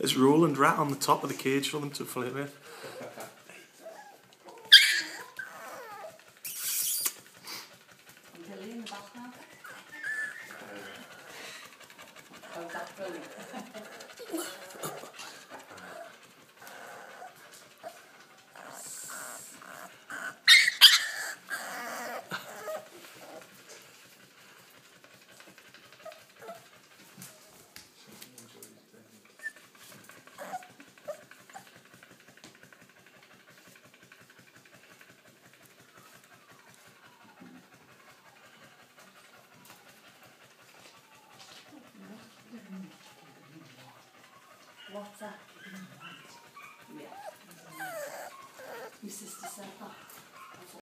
There's Roland Rat on the top of the cage for them to play with. Billy in the back now. Oh, that's brilliant. What's that? Yeah. Your sister said that.